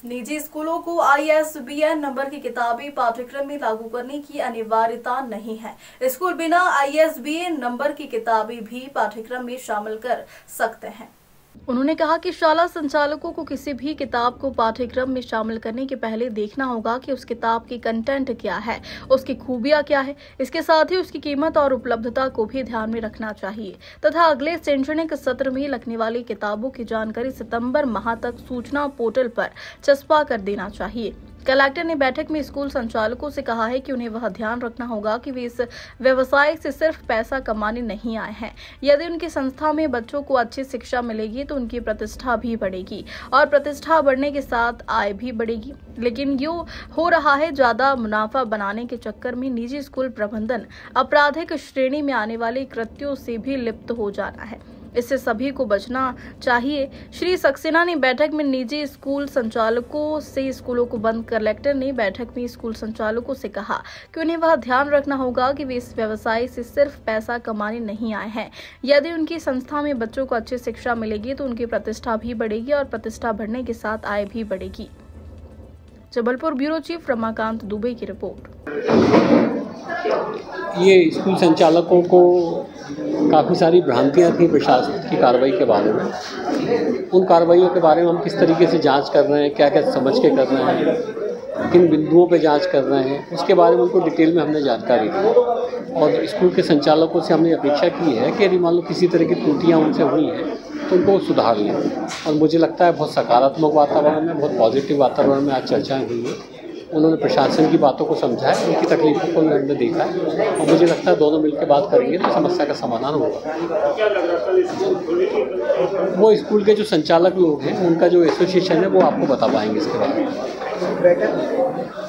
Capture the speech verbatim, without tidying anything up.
निजी स्कूलों को I S B N number की किताबी पाठ्यक्रम में लागू करने की अनिवार्यता नहीं है। स्कूल बिना I S B N number की किताबी भी पाठ्यक्रम में शामिल कर सकते हैं। उन्होंने कहा कि शाला संचालकों को किसी भी किताब को पाठ्यक्रम में शामिल करने के पहले देखना होगा कि उस किताब की कंटेंट क्या है, उसकी खूबियां क्या है। इसके साथ ही उसकी कीमत और उपलब्धता को भी ध्यान में रखना चाहिए तथा अगले शैक्षणिक सत्र में लगने वाली किताबों की जानकारी सितंबर माह तक सूचना पोर्टल पर चस्पा कर देना चाहिए। कलेक्टर ने बैठक में स्कूल संचालकों से कहा है कि उन्हें वह ध्यान रखना होगा कि वे इस व्यवसाय से सिर्फ पैसा कमाने नहीं आए हैं। यदि उनकी संस्था में बच्चों को अच्छी शिक्षा मिलेगी तो उनकी प्रतिष्ठा भी बढ़ेगी और प्रतिष्ठा बढ़ने के साथ आय भी बढ़ेगी। लेकिन यो हो रहा है, ज्यादा मुनाफा बनाने के चक्कर में निजी स्कूल प्रबंधन आपराधिक श्रेणी में आने वाले कृत्यों से भी लिप्त हो जाना है। इससे सभी को बचना चाहिए। श्री सक्सेना ने बैठक में निजी स्कूल संचालकों से स्कूलों को बंद कलेक्टर ने बैठक में स्कूल संचालकों से कहा कि उन्हें वह ध्यान रखना होगा कि वे इस व्यवसाय से सिर्फ पैसा कमाने नहीं आए हैं। यदि उनकी संस्था में बच्चों को अच्छी शिक्षा मिलेगी तो उनकी प्रतिष्ठा भी बढ़ेगी और प्रतिष्ठा बढ़ने के साथ आय भी बढ़ेगी। जबलपुर ब्यूरो चीफ रमाकांत दुबे की रिपोर्ट। ये स्कूल संचालकों को काफ़ी सारी भ्रांतियाँ थी प्रशासन की कार्रवाई के बारे में। उन कार्रवाइयों के बारे में हम किस तरीके से जांच कर रहे हैं, क्या क्या समझ के कर रहे हैं, किन बिंदुओं पे जांच कर रहे हैं, उसके बारे में उनको डिटेल में हमने जानकारी दी। और स्कूल के संचालकों से हमने अपेक्षा की है कि यदि मान लो किसी तरह की त्रुटियाँ उनसे हुई हैं तो उनको सुधार लें। और मुझे लगता है बहुत सकारात्मक वातावरण में, बहुत पॉजिटिव वातावरण में आज चर्चाएँ हुई हैं। उन्होंने प्रशासन की बातों को समझा है, उनकी तकलीफों को हमने देखा है और मुझे लगता है दोनों मिलकर बात करेंगे तो समस्या का समाधान होगा। वो स्कूल के जो संचालक लोग हैं, उनका जो एसोसिएशन है, वो आपको बता पाएंगे इसके बारे में।